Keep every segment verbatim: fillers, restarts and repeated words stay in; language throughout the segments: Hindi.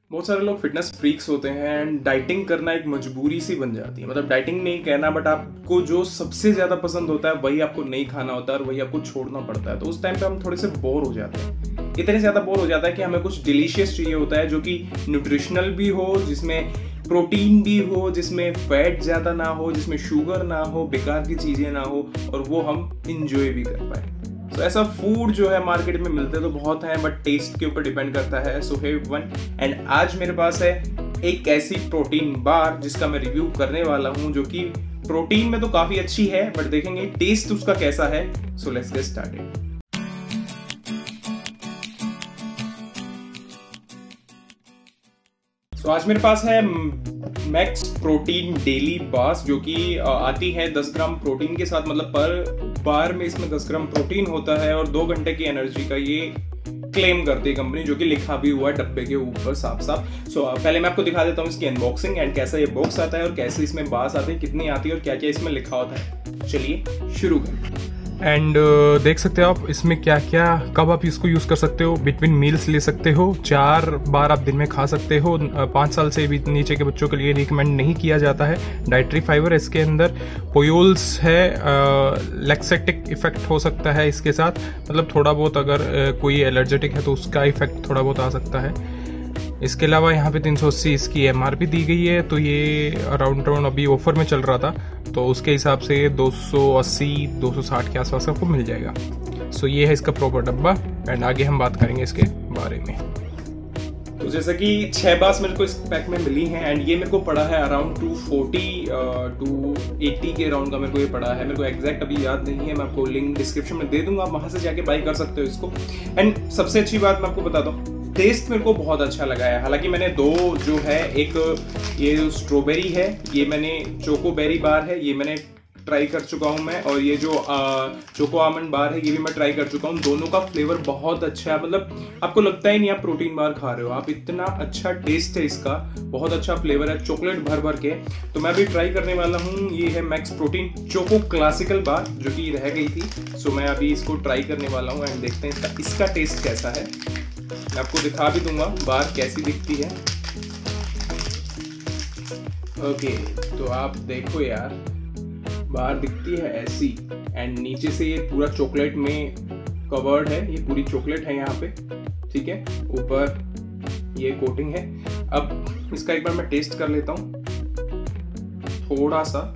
बहुत सारे लोग फिटनेस फ्रीक्स होते हैं एंड डाइटिंग करना एक मजबूरी सी बन जाती है। मतलब डाइटिंग नहीं कहना, बट आपको जो सबसे ज़्यादा पसंद होता है वही आपको नहीं खाना होता है और वही आपको छोड़ना पड़ता है। तो उस टाइम पे हम थोड़े से बोर हो जाते हैं, इतने ज़्यादा बोर हो जाता है कि हमें कुछ डिलीशियस चाहिए होता है जो कि न्यूट्रिशनल भी हो, जिसमें प्रोटीन भी हो, जिसमें फैट ज़्यादा ना हो, जिसमें शुगर ना हो, बेकार की चीज़ें ना हो और वो हम इंजॉय भी कर पाए। तो ऐसा फूड जो है मार्केट में मिलते तो बहुत हैं, बट टेस्ट के ऊपर डिपेंड करता है। सो है वन एंड आज मेरे पास है एक ऐसी प्रोटीन बार जिसका मैं रिव्यू करने वाला हूं, जो कि प्रोटीन में तो काफी अच्छी है, बट देखेंगे टेस्ट उसका कैसा है। So let's get started. तो so, आज मेरे पास है मैक्स प्रोटीन डेली बार्स, जो कि आती है दस ग्राम प्रोटीन के साथ। मतलब पर बार में इसमें दस ग्राम प्रोटीन होता है और दो घंटे की एनर्जी का ये क्लेम करती है कंपनी, जो कि लिखा भी हुआ है डब्बे के ऊपर साफ साफ। सो so, पहले मैं आपको दिखा देता हूँ इसकी अनबॉक्सिंग एंड कैसा ये बॉक्स आता है और कैसे इसमें बार्स आते हैं, कितनी आती है और क्या क्या इसमें लिखा होता है। चलिए शुरू करें। एंड uh, देख सकते हो आप इसमें क्या क्या, कब आप इसको यूज़ कर सकते हो। बिटवीन मील्स ले सकते हो, चार बार आप दिन में खा सकते हो। पाँच साल से भी नीचे के बच्चों के लिए रिकमेंड नहीं किया जाता है। डाइटरी फाइबर इसके अंदर, पोयोल्स है, लैक्सेटिक इफेक्ट हो सकता है इसके साथ। मतलब थोड़ा बहुत अगर uh, कोई एलर्जेटिक है तो उसका इफेक्ट थोड़ा बहुत आ सकता है। इसके अलावा यहाँ पे तीन सौ अस्सी इसकी एमआरपी दी गई है, तो ये अराउंड अराउंड अभी ऑफर में चल रहा था, तो उसके हिसाब से दो सौ अस्सी दो सौ साठ के आसपास आपको मिल जाएगा। सो ये है इसका प्रॉपर डब्बा एंड आगे हम बात करेंगे इसके बारे में। तो जैसा कि छह बार्स मेरे को इस पैक में मिली हैं एंड ये मेरे को पड़ा है around two forty two eighty के अराउंड का मेरे को ये पड़ा है। मेरे को एग्जैक्ट अभी याद नहीं है, मैं आपको लिंक डिस्क्रिप्शन में दे दूंगा, आप वहां से जाके बाई कर सकते हो इसको। एंड सबसे अच्छी बात मैं आपको बताता हूँ, टेस्ट मेरे को बहुत अच्छा लगा है। हालांकि मैंने दो जो है, एक ये स्ट्रॉबेरी है, ये मैंने चोकोबेरी बार है, ये मैंने ट्राई कर चुका हूँ मैं, और ये जो आ, चोको आमंड बार है ये भी मैं ट्राई कर चुका हूँ। दोनों का फ्लेवर बहुत अच्छा है, मतलब आपको लगता ही नहीं आप प्रोटीन बार खा रहे हो आप, इतना अच्छा टेस्ट है इसका, बहुत अच्छा फ्लेवर है, चॉकलेट भर भर के। तो मैं अभी ट्राई करने वाला हूँ, ये है Max Protein choco classical bar, जो कि रह गई थी। सो मैं अभी इसको ट्राई करने वाला हूँ एंड देखते हैं इसका इसका टेस्ट कैसा है। मैं आपको दिखा भी दूंगा बार कैसी दिखती है। ओके, तो आप देखो यार, बार दिखती है ऐसी एंड नीचे से ये पूरा चॉकलेट में कवर्ड है, ये पूरी चॉकलेट है यहाँ पे, ठीक है। ऊपर ये कोटिंग है। अब इसका एक बार मैं टेस्ट कर लेता हूँ थोड़ा सा।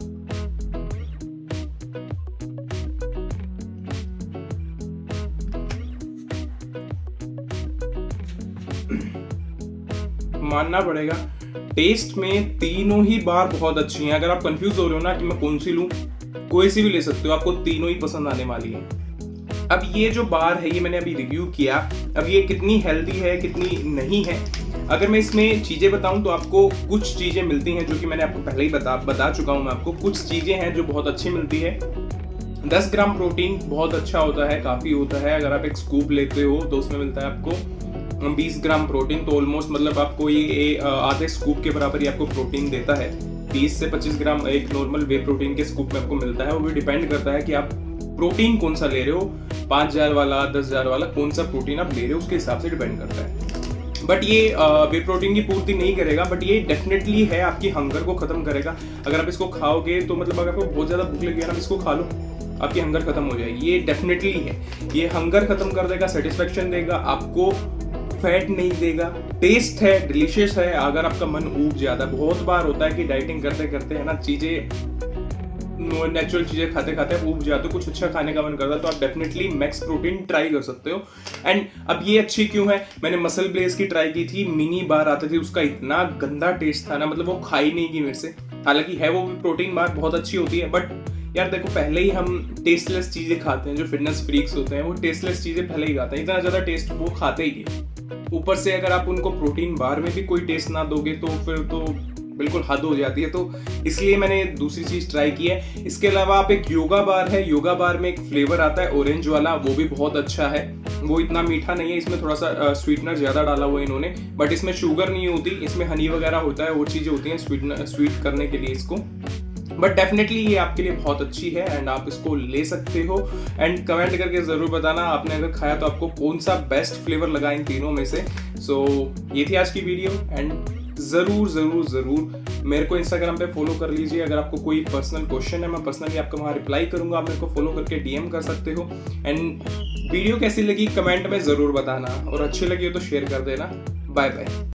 मानना पड़ेगा टेस्ट में तीनों ही बार बहुत अच्छी हैं। अगर आप कंफ्यूज हो रहे हो ना कि मैं कौन सी लूं, कोई सी भी ले सकते हो, आपको तीनों ही पसंद आने वाली हैं। अब ये जो बार है ये मैंने अभी रिव्यू किया, अब ये कितनी हेल्दी है कितनी नहीं है। अगर मैं इसमें चीजें बताऊं तो आपको कुछ चीजें मिलती हैं जो कि मैंने आपको पहले ही बता बता चुका हूं। मैं आपको कुछ चीजें हैं जो बहुत अच्छी मिलती है। दस ग्राम प्रोटीन बहुत अच्छा होता है, काफी होता है। अगर आप एक स्कूप लेते हो तो उसमें मिलता है आपको बीस ग्राम प्रोटीन, तो ऑलमोस्ट मतलब आपको ये आधे स्कूप के बराबर ही आपको प्रोटीन देता है। बीस से पच्चीस ग्राम एक नॉर्मल वे प्रोटीन के स्कूप में आपको मिलता है। वो भी डिपेंड करता है कि आप प्रोटीन कौन सा ले रहे हो, पाँच हजार वाला, दस हजार वाला, कौन सा प्रोटीन आप ले रहे हो उसके हिसाब से डिपेंड करता है। बट ये वे प्रोटीन की पूर्ति नहीं करेगा, बट ये डेफिनेटली है आपकी हंगर को खत्म करेगा। अगर आप इसको खाओगे तो मतलब अगर आपको बहुत ज्यादा भूख लगी है ना, इसको खा लो, आपकी हंगर खत्म हो जाएगी। ये डेफिनेटली है, ये हंगर खत्म कर देगा, सेटिस्फेक्शन देगा आपको, फैट नहीं देगा, टेस्ट है, डिलीशियस है। अगर आपका मन ऊब जाता है, बहुत बार होता है कि डाइटिंग करते करते है ना, चीजें नेचुरल चीजें खाते खाते ऊब जाते हो, कुछ अच्छा खाने का मन करता है, तो आप डेफिनेटली मैक्स प्रोटीन ट्राई कर सकते हो। एंड अब ये अच्छी क्यों है, मैंने मसल ब्लेज की ट्राई की थी, मिनी बार आती थी, उसका इतना गंदा टेस्ट था ना, मतलब वो खाई नहीं की मेरे से। हालांकि है वो भी प्रोटीन बार बहुत अच्छी होती है, बट यार देखो पहले ही हम टेस्टलेस चीजें खाते हैं। जो फिटनेस फ्रीक्स होते हैं वो टेस्टलेस चीजें पहले ही खाते हैं, इतना ज्यादा टेस्ट वो खाते ही है। ऊपर से अगर आप उनको प्रोटीन बार में भी कोई टेस्ट ना दोगे तो फिर तो बिल्कुल हद हो जाती है। तो इसलिए मैंने दूसरी चीज ट्राई की है। इसके अलावा आप एक योगा बार है, योगा बार में एक फ्लेवर आता है ऑरेंज वाला, वो भी बहुत अच्छा है। वो इतना मीठा नहीं है, इसमें थोड़ा सा स्वीटनर ज्यादा डाला हुआ है इन्होंने, बट इसमें शुगर नहीं होती, इसमें हनी वगैरह होता है, वो चीजें होती हैं स्वीटनर स्वीट करने के लिए इसको। बट डेफिनेटली ये आपके लिए बहुत अच्छी है एंड आप इसको ले सकते हो। एंड कमेंट करके ज़रूर बताना आपने अगर खाया तो आपको कौन सा बेस्ट फ्लेवर लगा इन तीनों में से। सो so, ये थी आज की वीडियो एंड ज़रूर ज़रूर ज़रूर मेरे को इंस्टाग्राम पे फॉलो कर लीजिए। अगर आपको कोई पर्सनल क्वेश्चन है मैं पर्सनली आपको वहाँ रिप्लाई करूँगा, आप मेरे को फॉलो करके डीएम कर सकते हो। एंड वीडियो कैसी लगी कमेंट में ज़रूर बताना और अच्छी लगी हो तो शेयर कर देना। Bye bye.